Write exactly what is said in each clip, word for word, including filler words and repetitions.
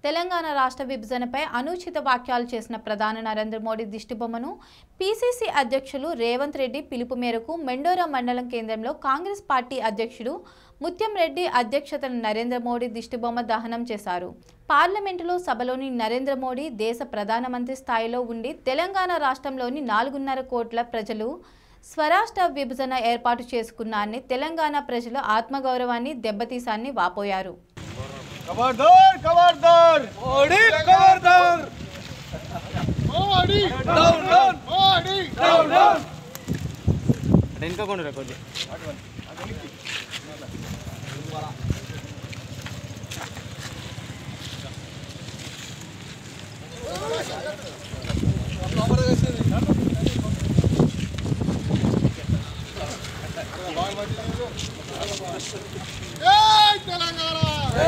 తెలంగాణ రాష్ట్ర విభజనపై అనుచిత వ్యాఖ్యలు చేసిన ప్రధాని నరేంద్ర మోడీ దిష్టిబొమ్మను పీసీసీ అధ్యక్షులు రేవంత్ రెడ్డి పిలుపు మేరకు మెండోరా మండలం కేంద్రంలో కాంగ్రెస్ పార్టీ అధ్యక్షుడు ముత్యం రెడ్డి అధ్యక్షతన నరేంద్ర మోడీ దిష్టిబొమ్మ దహనం చేశారు. పార్లమెంటులో సభలోని నరేంద్ర మోడీ దేశ ప్రధానమంత్రి స్థాయిలో ఉండి తెలంగాణ రాష్ట్రంలోని నాలుగున్నర కోట్ల ప్రజలు స్వరాష్ట్ర విభజన ఏర్పాటు చేసుకున్నారని తెలంగాణ ప్రజల ఆత్మగౌరవాన్ని దెబ్బతీశారని వాపోయారు. खबरदार खबरदार मोदी खबरदार Modi down down Modi down down इनका कौन रखो जी जय तेलंगाना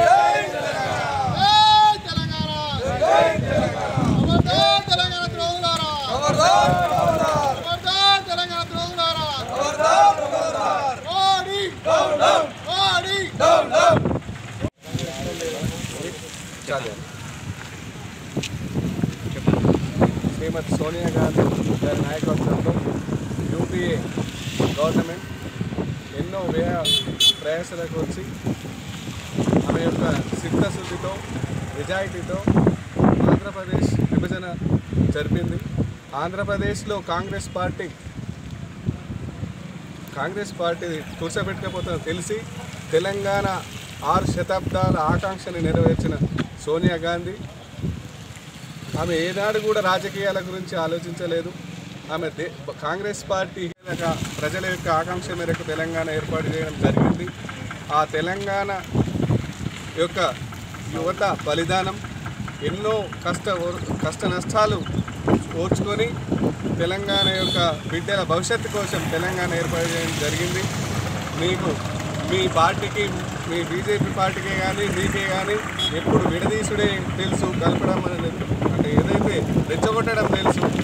శ్రీమతి సోనియా గాంధీ గారి నాయకత్వంలో యూపీఏ గవర్నమెంట్ ఎన్నో వ్యయ ప్రయాసాలకు వచ్చి ఆమె యొక్క సిద్ధశుద్ధితో నిజాయితీతో ఆంధ్రప్రదేశ్ విభజన జరిపింది. ఆంధ్రప్రదేశ్లో కాంగ్రెస్ పార్టీ కాంగ్రెస్ పార్టీ కూర్చోబెట్టకపోతే తెలిసి తెలంగాణ ఆరు శతాబ్దాల ఆకాంక్షని నెరవేర్చిన సోనియా గాంధీ ఆమె ఏనాడు కూడా రాజకీయాల గురించి ఆలోచించలేదు. ఆమె దే కాంగ్రెస్ పార్టీ ప్రజల యొక్క ఆకాంక్ష మేరకు తెలంగాణ ఏర్పాటు చేయడం జరిగింది. ఆ తెలంగాణ యొక్క యువత బలిదానం ఎన్నో కష్ట కష్ట నష్టాలు ఓర్చుకొని తెలంగాణ యొక్క బిడ్డల భవిష్యత్తు కోసం తెలంగాణ ఏర్పాటు చేయడం జరిగింది. మీకు మీ పార్టీకి మీ బీజేపీ పార్టీకే కానీ మీకే కానీ ఎప్పుడు విడదీసుడే తెలుసు, కలపడం అనేది అంటే ఏదైతే రెచ్చగొట్టడం తెలుసు.